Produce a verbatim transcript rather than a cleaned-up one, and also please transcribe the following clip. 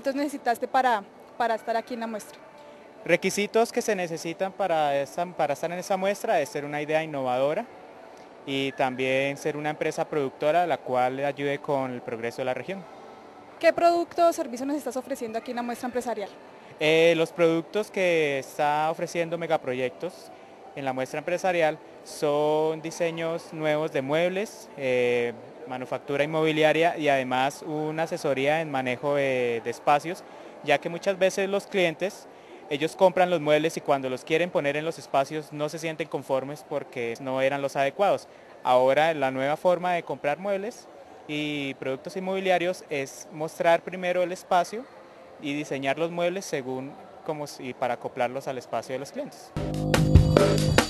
requisitos necesitaste para, para estar aquí en la muestra? Requisitos que se necesitan para, esta, para estar en esta muestra es ser una idea innovadora y también ser una empresa productora la cual ayude con el progreso de la región. ¿Qué producto o servicio nos estás ofreciendo aquí en la muestra empresarial? Eh, los productos que está ofreciendo Megaproyectos en la muestra empresarial son diseños nuevos de muebles, eh, manufactura inmobiliaria y además una asesoría en manejo de, de espacios, ya que muchas veces los clientes ellos compran los muebles y cuando los quieren poner en los espacios no se sienten conformes porque no eran los adecuados. Ahora la nueva forma de comprar muebles y productos inmobiliarios es mostrar primero el espacio y diseñar los muebles según como si para acoplarlos al espacio de los clientes.